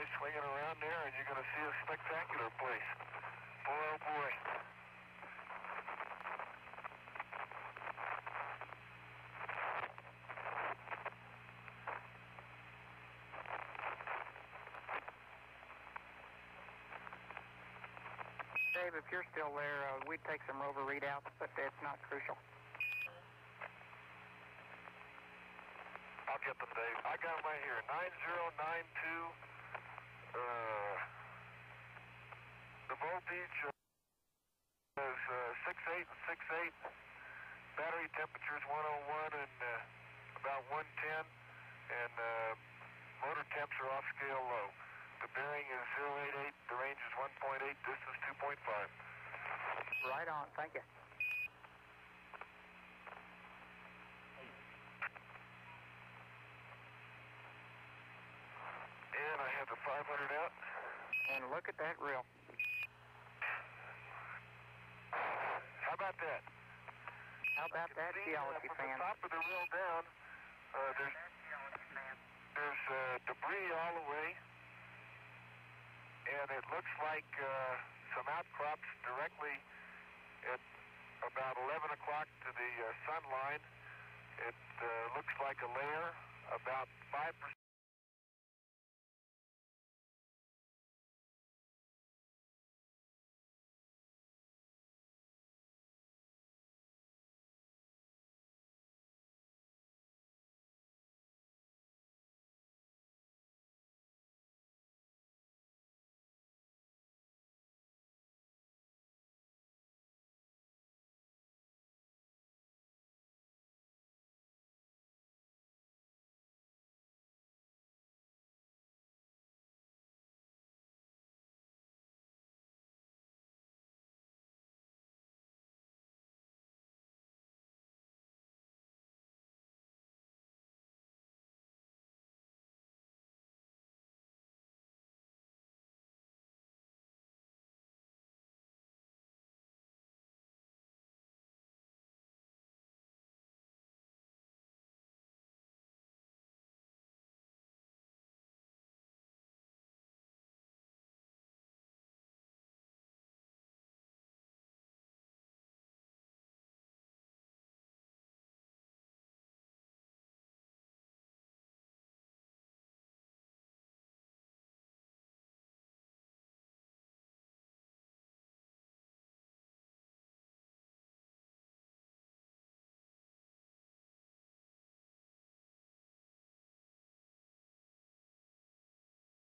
swinging around there, and you're going to see a spectacular place. Boy, oh boy. Dave, if you're still there, we'd take some rover readouts, but it's not crucial. I'll get them, Dave. I got them right here. 9092. The voltage is 68 and 68. Battery temperature is 101 and about 110. And motor temps are off scale low. The bearing is 088. The range is 1.8. Distance 2.5. Right on. Thank you. And I have the 500 out. And look at that reel. How about that? How about that, geology from fan? the top of the reel down, there's debris all the way, and it looks like some outcrops directly at about 11 o'clock to the sun line. It looks like a layer about 5%